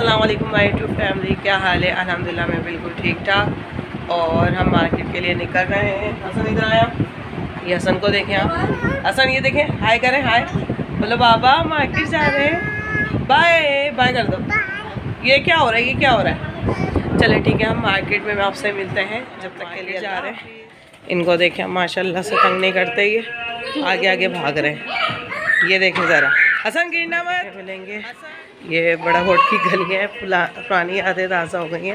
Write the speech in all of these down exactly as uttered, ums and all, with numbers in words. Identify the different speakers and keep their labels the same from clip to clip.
Speaker 1: अस्सलाम वालेकुम my YouTube family, क्या हाल है? अल्हम्दुलिल्लाह मैं बिल्कुल ठीक ठाक। और हम मार्केट के लिए निकल रहे हैं। हसन इधर आया, ये हसन को देखें आप। हसन ये देखें, हाय करें, हाय बोलो। बाबा मार्केट जा रहे हैं, बाय बाय कर दो। ये क्या हो रहा है, ये क्या हो रहा है? चले ठीक है, हम मार्केट में आपसे मिलते हैं। जब तक के लिए जा रहे हैं। इनको देखें माशाल्लाह से तंग नहीं करते, ये आगे आगे भाग रहे हैं। ये देखें ज़रा, हसन गिरना मत। मिलेंगे, ये बड़ा होट की गलियाँ हैं, पुरानी यादें ताज़ा हो गई हैं।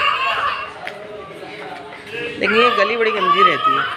Speaker 1: लेकिन ये गली बड़ी गंदी रहती है।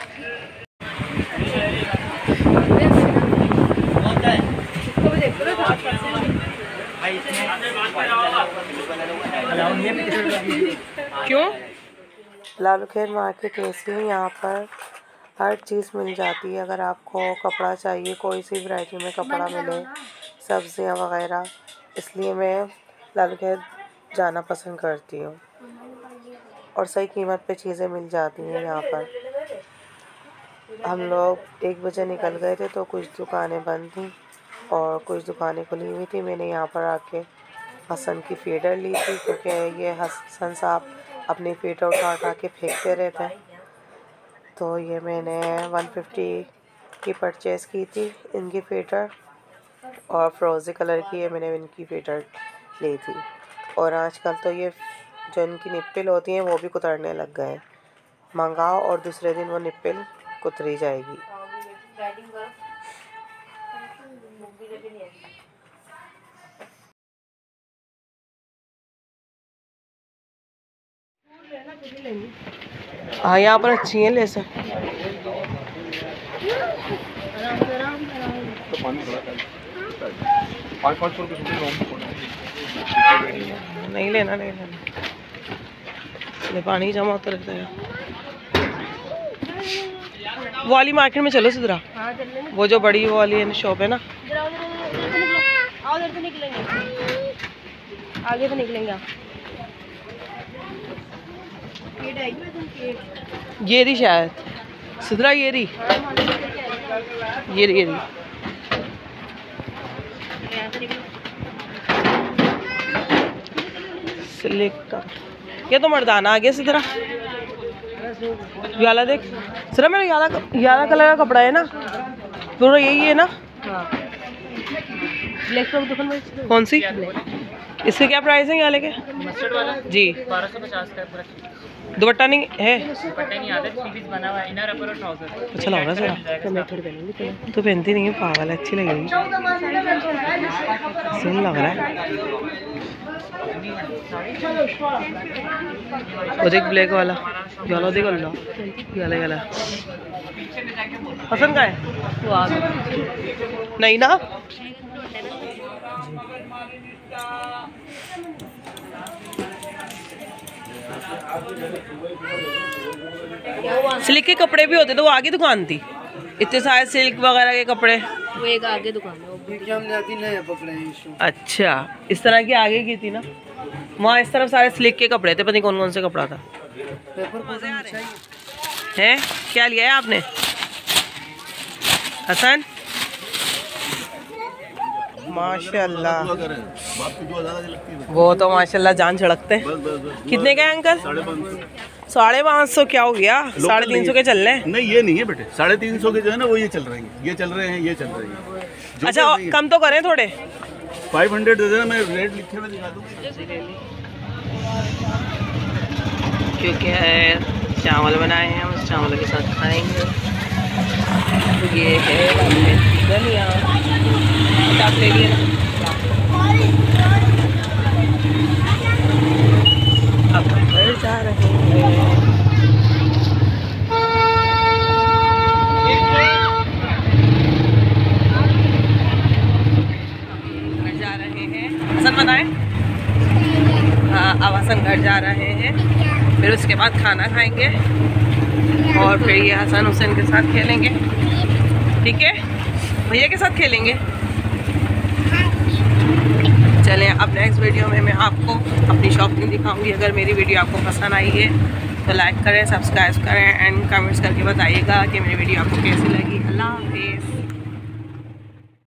Speaker 1: क्यों? लालूखेल मार्केट ऐसी है, यहाँ पर हर चीज़ मिल जाती है। अगर आपको कपड़ा चाहिए, कोई सी वैरायटी में कपड़ा मिले, सब्जियां वगैरह, इसलिए मैं लालूखेल जाना पसंद करती हूँ। और सही कीमत पे चीज़ें मिल जाती हैं यहाँ पर। हम लोग एक बजे निकल गए थे तो कुछ दुकानें बंद थी और कुछ दुकानें खुली हुई थी। मैंने यहाँ पर आके हसन की फीडर ली थी, क्योंकि ये हसन साहब अपनी फीडर उठा उठा के फेंकते रहते हैं। तो ये मैंने वन फिफ्टी की परचेज़ की थी इनकी फीडर, और फ्रोज़ी कलर की है, मैंने इनकी फीडर ली थी। और आजकल तो ये जो इनकी निप्पल होती हैं वो भी कुतरने लग गए हैं। मंगाओ और दूसरे दिन वो निप्पल कुतरी जाएगी। हाँ, यहाँ पर अच्छी हैं लेस। नहीं लेना, नहीं लेना, ये पानी जमा होता रहता है। वो वाली मार्केट में चलो सिद्धरा, वो जो बड़ी वो वाली शॉप है ना, आगे तो निकलेंगे आप। ये रही शायद सिद्धरा, ये रही, ये रही, ये रही। सिल्क का ये तो मर्दाना आ गया सिद्धरा। याला देख सिद्धरा, मेरा याला याला कलर का कपड़ा है ना, पूरा यही है ना। ब्लैक फ्रॉक दुकान में कौन सी? इसके क्या प्राइस है याले के? मस्टर्ड वाला जी बारह सौ पचास का। दुपट्टा नहीं है? दुपट्टा नहीं आता, थ्री पीस बना हुआ है, इनर अपर और ट्राउजर। अच्छा लग रहा है सर, तो मैं थोड़ी पहनूंगी। तो पहनती नहीं है, पागल, अच्छी लगेगी, सुन लग रहा है। और एक ब्लैक वाला याला देख, अल्लाह याला याला पसंद का है वो आ नहीं ना। सिल्क के कपड़े भी होते तो वो आगे दुकान थी, इतने सारे सिल्क वगैरह के कपड़े, वो एक आगे दुकान है। अच्छा, इस तरह की आगे की थी ना, वहाँ इस तरफ सारे सिल्क के कपड़े थे, पता नहीं कौन कौन से कपड़ा था। हैं क्या लिया है आपने हसन? माशाल्लाह, वो तो माशाल्लाह जान झड़कते हैं। कितने का है अंकल? साढ़े पाँच सौ? क्या हो गया, साढ़े तीन सौ के चल रहे हैं?
Speaker 2: नहीं ये नहीं है बेटे, साढ़े तीन सौ के जो है ना वो ये चल रहे हैं, ये चल रहे हैं, ये चल रहे हैं।
Speaker 1: अच्छा कम तो करें थोड़े,
Speaker 2: फाइव हंड्रेड दे देना, मैं रेट लिखे हुए दिखा दूँगा।
Speaker 1: क्योंकि चावल बनाए हैं, उस चावल के साथ खाएंगे। ये है धनिया, ले लिए अब हम घर जा रहे हैं। घर जा रहे हैं, हसन बताएं। हाँ, अब हसन घर जा रहे हैं, फिर उसके बाद खाना खाएंगे और फिर ये हसन हुसैन के साथ खेलेंगे। ठीक है, भैया के साथ खेलेंगे। चलें, अब नेक्स्ट वीडियो में मैं आपको अपनी शॉपिंग दिखाऊंगी। अगर मेरी वीडियो आपको पसंद आई है तो लाइक करें, सब्सक्राइब करें एंड कमेंट्स करके बताइएगा कि मेरी वीडियो आपको कैसी लगी। अल्लाह हाफिज़।